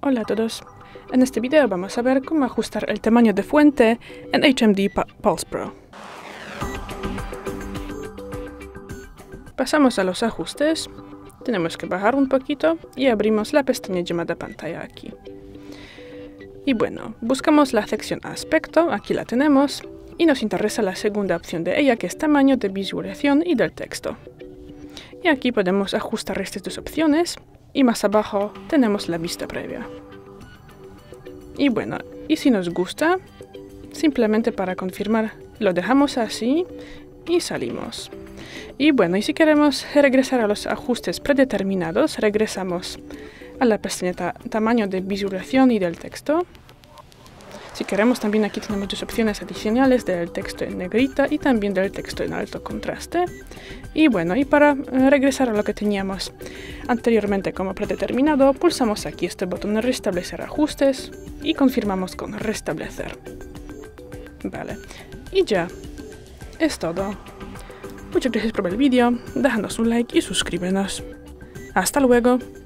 Hola a todos. En este video vamos a ver cómo ajustar el tamaño de fuente en HMD Pulse Pro. Pasamos a los ajustes, tenemos que bajar un poquito y abrimos la pestaña llamada pantalla aquí. Y bueno, buscamos la sección aspecto, aquí la tenemos, y nos interesa la segunda opción de ella, que es tamaño de visualización y del texto. Y aquí podemos ajustar estas dos opciones, y más abajo tenemos la vista previa. Y bueno, y si nos gusta, simplemente para confirmar lo dejamos así y salimos. Y bueno, y si queremos regresar a los ajustes predeterminados, regresamos a la pestaña tamaño de visualización y del texto. Si queremos, también aquí tenemos dos opciones adicionales del texto en negrita y también del texto en alto contraste. Y bueno, y para regresar a lo que teníamos anteriormente como predeterminado, pulsamos aquí este botón de restablecer ajustes y confirmamos con restablecer. Vale, y ya, es todo. Muchas gracias por ver el vídeo, déjanos un like y suscríbenos. ¡Hasta luego!